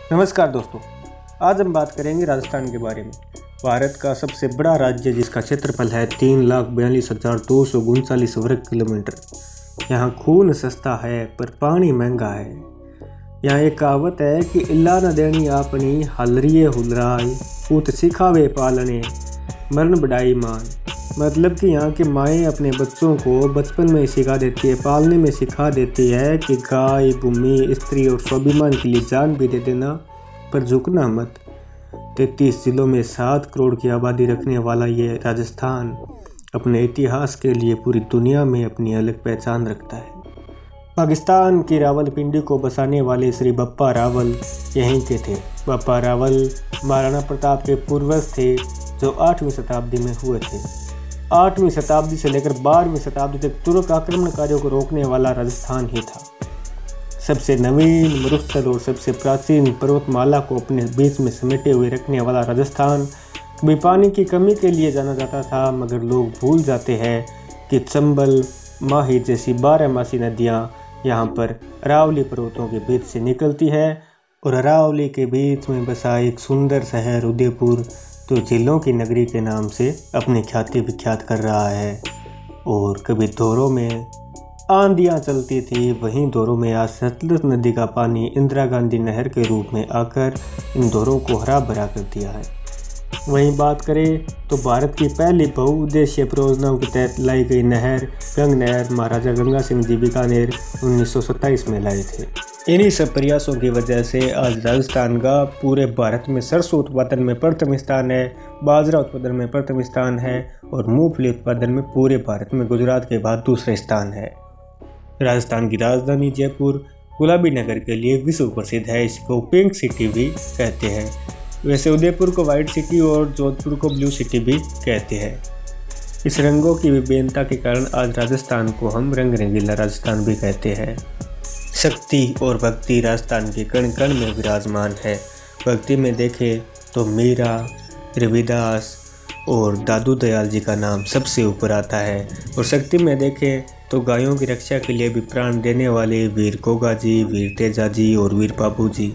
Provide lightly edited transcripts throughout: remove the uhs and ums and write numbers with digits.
नमस्कार दोस्तों, आज हम बात करेंगे राजस्थान के बारे में। भारत का सबसे बड़ा राज्य जिसका क्षेत्रफल है 3,42,239 वर्ग किलोमीटर। यहाँ खून सस्ता है पर पानी महंगा है। यहाँ एक कहावत है कि इल्ला न देनी आपनी हलरिए हुलराई पूत सिखावे पालने मरण बढ़ाई मान। मतलब कि यहाँ की माएँ अपने बच्चों को बचपन में सिखा देती है, पालने में सिखा देती है कि गाय, भूमि, स्त्री और स्वाभिमान के लिए जान भी दे देना पर झुकना मत। 33 जिलों में 7 करोड़ की आबादी रखने वाला ये राजस्थान अपने इतिहास के लिए पूरी दुनिया में अपनी अलग पहचान रखता है। पाकिस्तान की रावलपिंडी को बसाने वाले श्री बप्पा रावल यहीं के थे। बप्पा रावल महाराणा प्रताप के पूर्वज थे जो 8वीं शताब्दी में हुए थे। 8वीं शताब्दी से लेकर 12वीं शताब्दी तक तुर्क आक्रमणकारियों को रोकने वाला राजस्थान ही था। सबसे नवीन, मरुस्थल और सबसे प्राचीन पर्वतमाला को अपने बीच में समेटे हुए रखने वाला राजस्थान कभी पानी की कमी के लिए जाना जाता था, मगर लोग भूल जाते हैं कि चंबल, माही जैसी 12मासी नदियाँ यहाँ पर अरावली पर्वतों के बीच से निकलती है और अरावली के बीच में बसा एक सुंदर शहर उदयपुर तो झीलों की नगरी के नाम से अपनी ख्याति विख्यात कर रहा है। और कभी दौरों में आंधियाँ चलती थी, वहीं दौरों में आज सतलुज नदी का पानी इंदिरा गांधी नहर के रूप में आकर इन दौरों को हरा भरा कर दिया है। वहीं बात करें तो भारत की पहली बहुउद्देशीय परियोजनाओं के तहत लाई गई नहर गंग नहर महाराजा गंगा सिंह जी बीकानेर 1927 में लाए थे। इन्हीं सब प्रयासों की वजह से आज राजस्थान का पूरे भारत में सरसों उत्पादन में प्रथम स्थान है, बाजरा उत्पादन में प्रथम स्थान है और मूंगफली उत्पादन में पूरे भारत में गुजरात के बाद दूसरा स्थान है। राजस्थान की राजधानी जयपुर गुलाबी नगर के लिए विश्व प्रसिद्ध है। इसको पिंक सिटी भी कहते हैं। वैसे उदयपुर को वाइट सिटी और जोधपुर को ब्लू सिटी भी कहते हैं। इस रंगों की विभिन्नता के कारण आज राजस्थान को हम रंग रंगीला राजस्थान भी कहते हैं। शक्ति और भक्ति राजस्थान के कण कण में विराजमान है। भक्ति में देखें तो मीरा, रविदास और दादू दयाल जी का नाम सबसे ऊपर आता है। और शक्ति में देखें तो गायों की रक्षा के लिए भी प्राण देने वाले वीर गोगा जी, वीर तेजा जी और वीर बाबू जी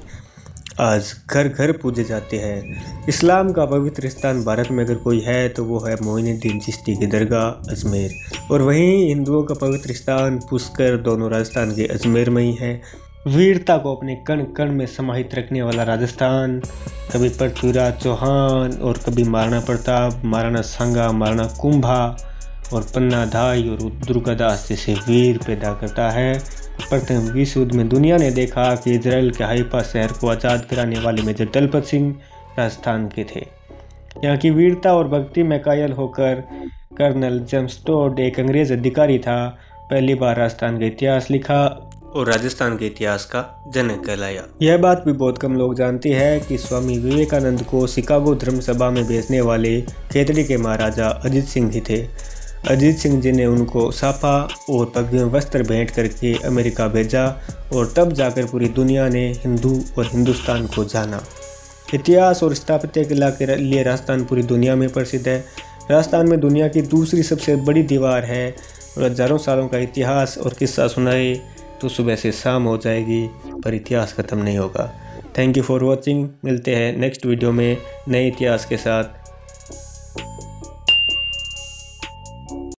आज घर घर पूजे जाते हैं। इस्लाम का पवित्र स्थान भारत में अगर कोई है तो वो है मोइनुद्दीन चिश्ती की दरगाह अजमेर। और वहीं हिंदुओं का पवित्र स्थान पुष्कर दोनों राजस्थान के अजमेर में ही है। वीरता को अपने कण कण में समाहित रखने वाला राजस्थान कभी पृथ्वीराज चौहान और कभी महाराणा प्रताप, महाराणा सांगा, महाराणा कुंभा और पन्ना धाई और दुर्गादास जैसे वीर पैदा करता है। प्रथम विश्व युद्ध में दुनिया ने देखा कि इजराइल के हाइफा शहर को आज़ाद कराने वाले मेजर दलपत सिंह राजस्थान के थे। यहाँ की वीरता और भक्ति में कायल होकर कर्नल जेम्स टोड एक अंग्रेज अधिकारी था, पहली बार राजस्थान का इतिहास लिखा और राजस्थान के इतिहास का जनक कहलाया। यह बात भी बहुत कम लोग जानते हैं कि स्वामी विवेकानंद को शिकागो धर्म सभा में भेजने वाले खेतड़ी के महाराजा अजीत सिंह जी थे। अजीत सिंह जी ने उनको साफा और पगड़ी वस्त्र भेंट करके अमेरिका भेजा और तब जाकर पूरी दुनिया ने हिंदू और हिंदुस्तान को जाना। इतिहास और स्थापत्य कला के लिए राजस्थान पूरी दुनिया में प्रसिद्ध है। राजस्थान में दुनिया की दूसरी सबसे बड़ी दीवार है और हजारों सालों का इतिहास और किस्सा सुनाए तो सुबह से शाम हो जाएगी पर इतिहास ख़त्म नहीं होगा। Thank you for watching. मिलते हैं नेक्स्ट वीडियो में नए इतिहास के साथ।